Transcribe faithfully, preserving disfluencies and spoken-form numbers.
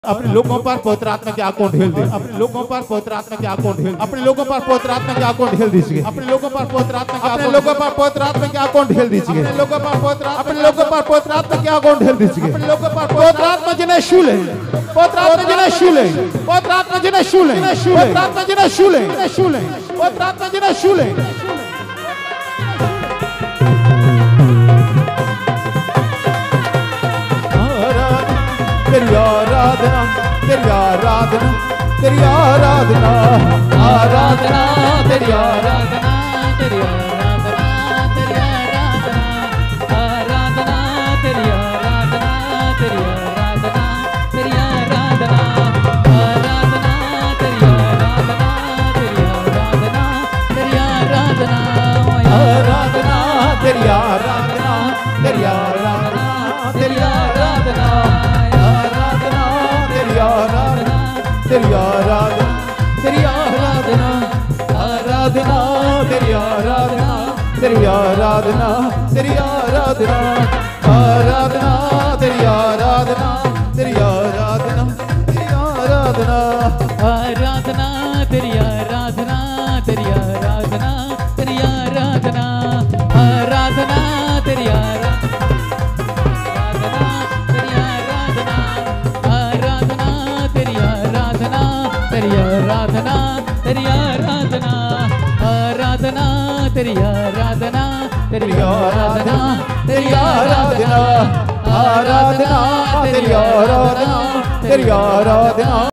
अपने लोगों पर पवित्र आत्मा के आंखों ढेल दे। अपने लोगों पर पवित्र आत्मा के आंखों ढेल। अपने लोगों पर पवित्र आत्मा के आंखों ढेल दीजिए। अपने लोगों पर पवित्र आत्मा के अपने लोगों पर पवित्र आत्मा के आंखों ढेल दीजिए। अपने लोगों पर पवित्र अपने लोगों पर पवित्र आत्मा के आंखों ढेल दीजिए। अपने लोगों पर पवित्र आत्मा जिन्हें शूले, पवित्र आत्मा जिन्हें शूले, पवित्र आत्मा जिन्हें शूले, पवित्र आत्मा जिन्हें शूले, शूले, पवित्र आत्मा जिन्हें शूले। तेरी आराधना, तेरी आराधना, तेरी आराधना, आराधना, तेरी आराधना, तेरी आराधना, तेरी आराधना, आराधना, तेरी आराधना, तेरी आराधना, तेरी आराधना, आराधना, तेरी आराधना, तेरी आराधना, तेरी आराधना, आराधना, तेरी आराधना, तेरी आराधना, तेरी आराधना, तेरी आराधना, तेरी आराधना, आराधना, तेरी आराधना, तेरी आराधना, तेरी आराधना, आराधना, तेरी आराधना, तेरी आराधना, तेरी आराधना, आराधना, तेरी आराधना, तेरी आराधना, तेरी आराधना, आराधना, तेरी आराधना, तेरी आराधना, तेरी आराधना, आराधना, तेरी आराधना, तेरी आराधना, तेरी आराधना, आराधना, तेरी आराधना, तेरी आराधना।